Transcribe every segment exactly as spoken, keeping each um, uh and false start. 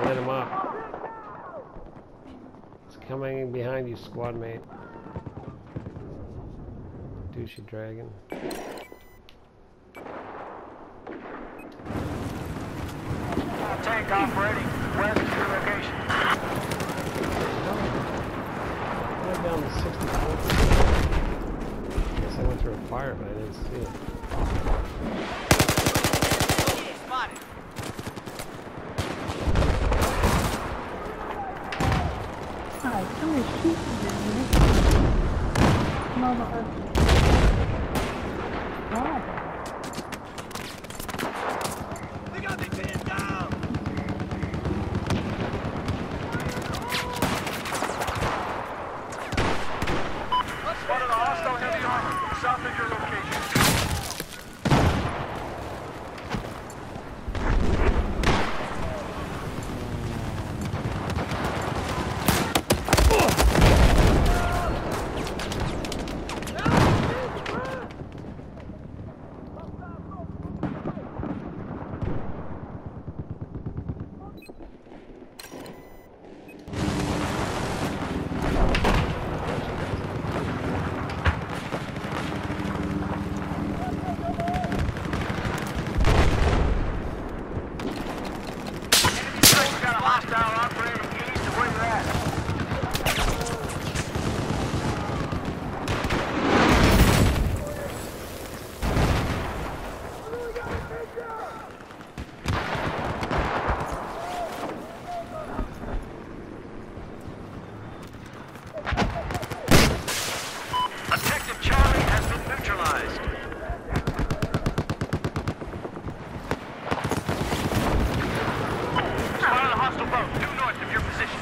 Lit him up. It's coming behind you, squad mate. Douchey dragon. Tank operating. West of your location. I went down to sixty-four. I guess I went through a fire, but I didn't see it. Spotted. Alright, somebody shooting me. No, no, God. They got me pinned down. One of the hostile heavy armor south of your location. Objective Charlie has been neutralized. Spotted a hostile boat due north of your position.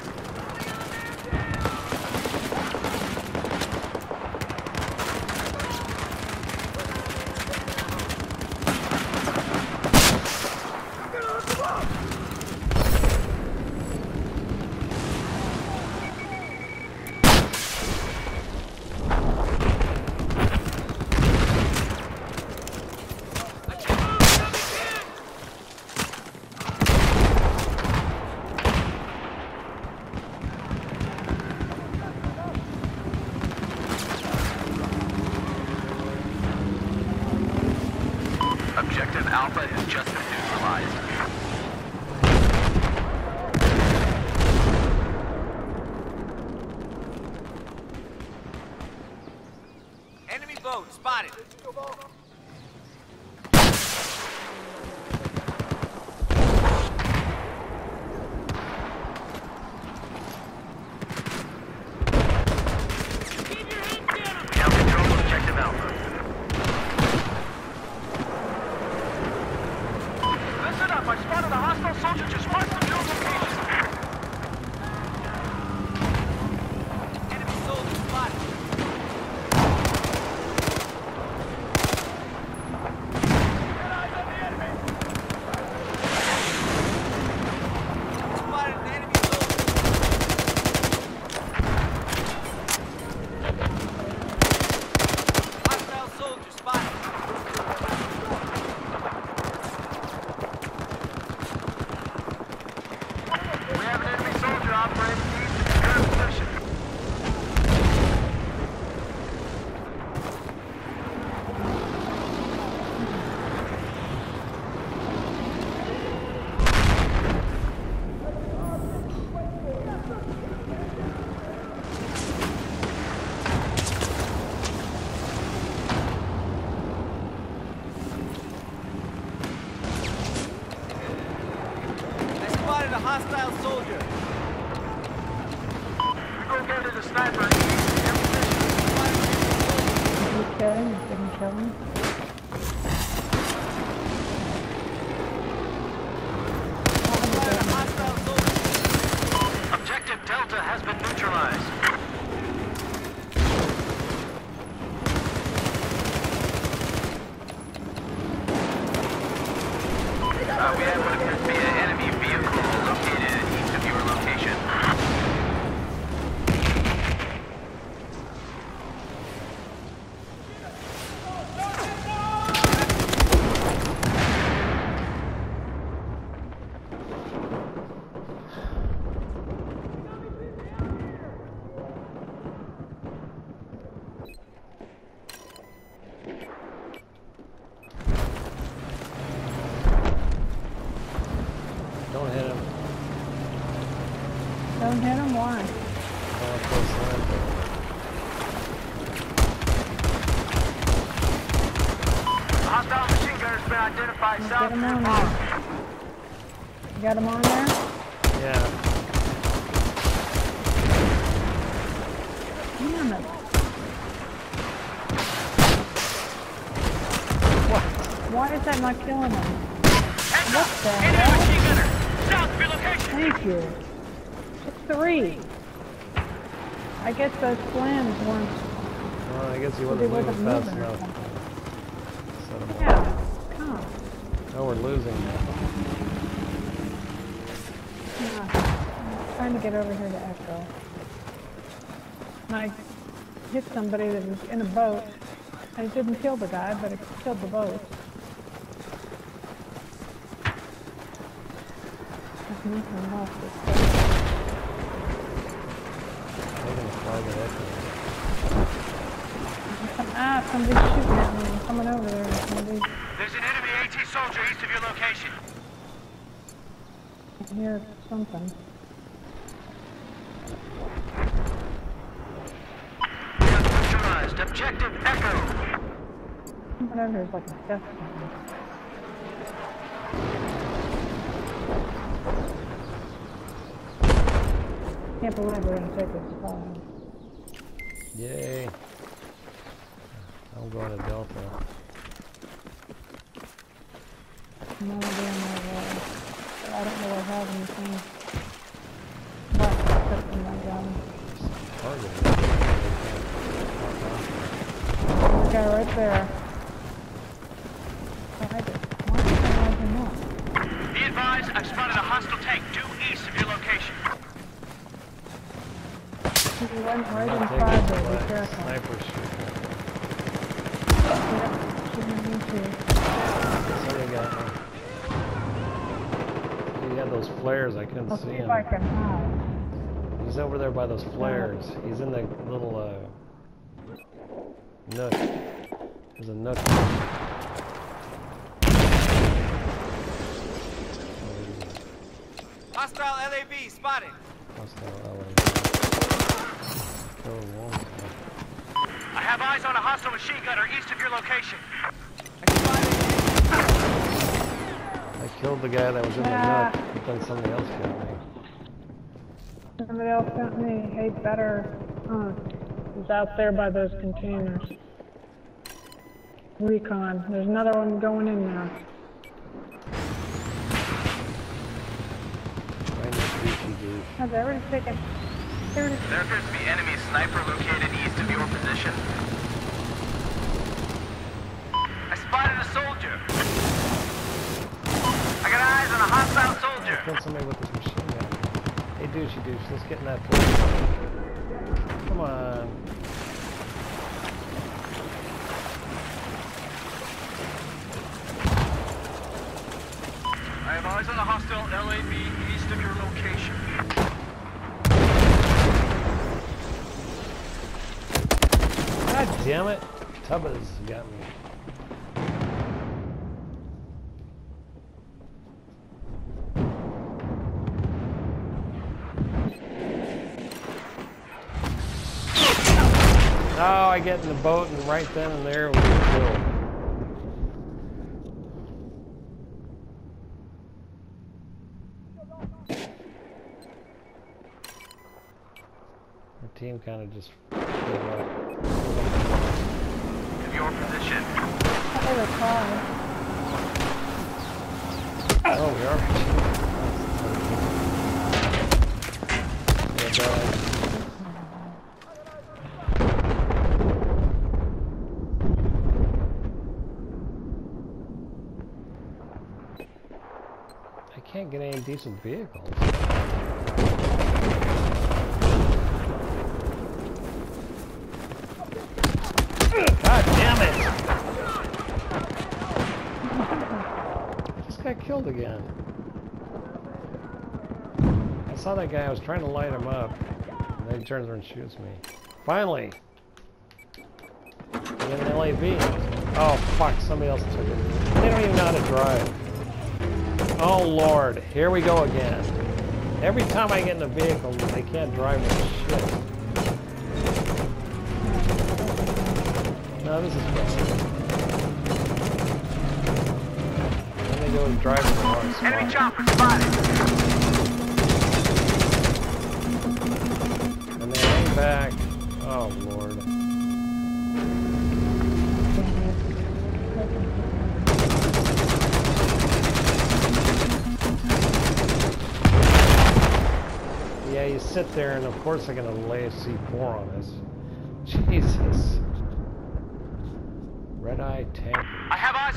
Objective Alpha has just been neutralized. Enemy boat spotted. Now control Objective Alpha. Listen up, I spotted a hostile soldier just west of your location. Enemy soldier spotted. Get eyes on the enemy. Spotted an enemy soldier. Hostile soldier spotted. We have an enemy soldier operating east of your current position. I spotted a hostile soldier. We go get the sniper. Did you kill him? Did you kill him? Spotted a hostile soldier. Objective Delta has been neutralized. Uh, we have what appears to be an enemy vehicle located east of your location. Don't hit him. Don't hit him, why? Don't want close line to him. Hostile machine gunner has been identified Get south him of on the there. park. You got him on there? Yeah. Damn it. What? Why is that not killing him? Heads What up! the Enemy hell? machine gunner! South of your location! Thank you. It's three. I guess those plans weren't. Well, I guess he They wasn't moving wasn't fast moving or enough. something. Set him Yeah. off. Come on. Oh, we're losing now. Yeah. I'm trying to get over here to Echo. And I hit somebody that was in a boat. And it didn't kill the guy, but it killed the boat. There's nothing left. They're gonna fly the Echo. Ah, somebody's shooting at me. I'm coming over there. Somebody's There's an enemy AT soldier east of your location. here, something. We have neutralized objective Echo. Whatever, there's like a death zone. Can't believe we're gonna take this far. Yay. I'm going to Delta. No idea in my way. I don't really have anything. But except for my gun. Target. There's a guy right there. I just why did I not him up? Be advised, I've spotted a hostile tank due east of your location. He went right I'm not inside taking there, be the careful. sniper shoot. Yep, shouldn't need to. Somebody got me. He had those flares, I couldn't I'll see see him. if I can hide. He's over there by those flares. He's in the little uh, nook. There's a nook. Hostile L A V spotted. Hostile L A V. Kill one. I have eyes on a hostile machine gunner east of your location. I killed the guy that was in the Ah. nook, but then somebody else killed me. Somebody else sent me, hey, better, uh, is out there by those containers. Recon. There's another one going in now. I know douchey douche. Has everybody taken? Everybody, There appears to be enemy sniper located east of your position. I spotted a soldier. I got eyes on a hostile I soldier. killed somebody with this machine gun. Hey douchey douche, let's get in that place. Come on. I have eyes on the hostile L A V east of your location. God damn it. Tubbas got me. Oh, I get in the boat and right then and there we were killed. Our team kind of just gave up. In your position. I heard a car. Oh, we are. Yeah, died. I can't get any decent vehicles. God damn it! I just got killed again. I saw that guy, I was trying to light him up, and then he turns around and shoots me. Finally! I got an L A V. Oh fuck, somebody else took it. They don't even know how to drive. Oh Lord, here we go again. Every time I get in a vehicle, they can't drive me shit. No, this is bad. Then they go and drive in the wrong spot. Enemy chopper spotted. And they hang back. Oh Lord. Yeah, you sit there and of course they're gonna lay a C four on us. Jesus. Red Eye Tank. I have eyes.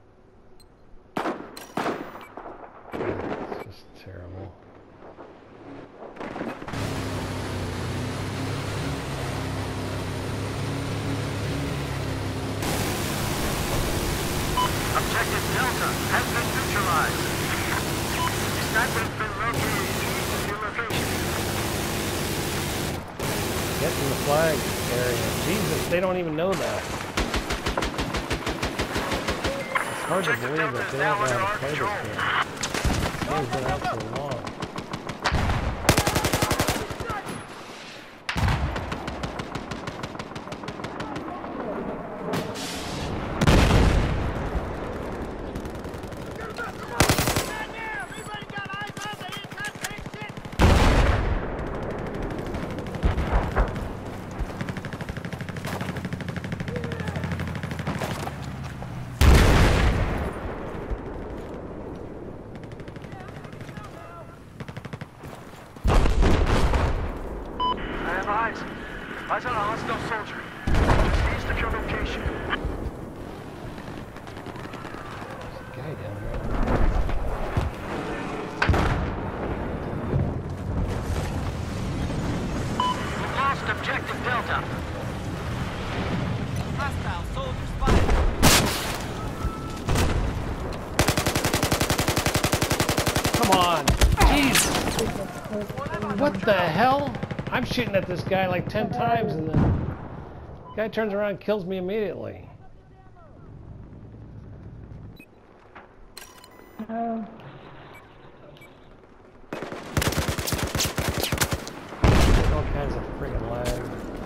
It's just terrible. Objective Delta has been neutralized. The sniper has been located east of your location. Get in the flag area. Jesus, they don't even know that. It's hard to believe that they don't know how to play this game. This game's been out so long. Eyes. Eyes on a hostile soldier. Just east of your location. There's a guy down there. We've lost objective Delta. Hostile soldier spotted. Come on! Jeez! What the hell? I'm shooting at this guy like ten times and then the guy turns around and kills me immediately. Oh. All kinds of friggin' lag.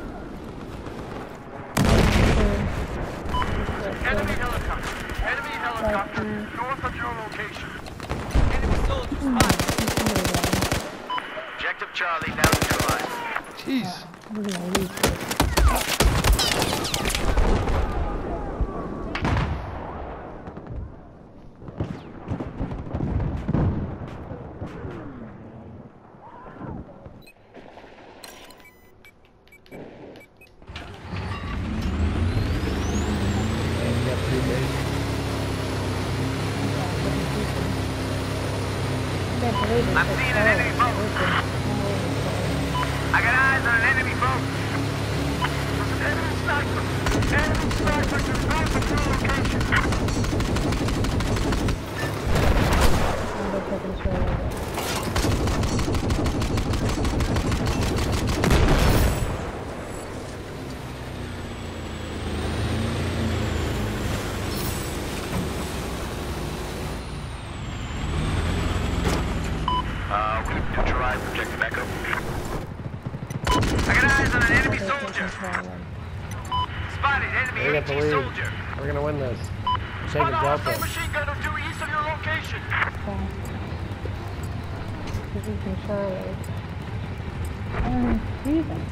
Enemy helicopter. Enemy helicopter. North of your location. Enemy soldier spotted. Objective Charlie now neutralized. Jeez. We're gonna lose this. I'm seeing an enemy boat. I got eyes on an enemy boat. There's an enemy sniper. Enemy sniper to north of your location. Uh, we've neutralized objective Echo. I got eyes on an enemy soldier. Spotted enemy We got the A T lead. soldier. We're gonna win this. Take Spot a a hostile Delta. machine gunner due east of your location. This is in Charlie. I'm freezing.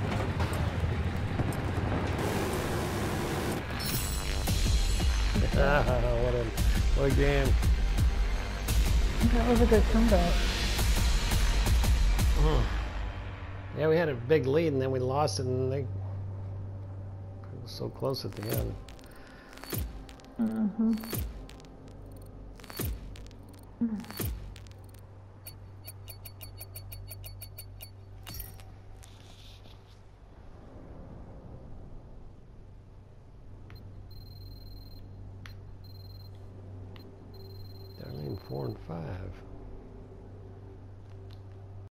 Ah, what a what a game. That was a good comeback. Yeah, we had a big lead and then we lost it and they it was so close at the end. Mm-hmm.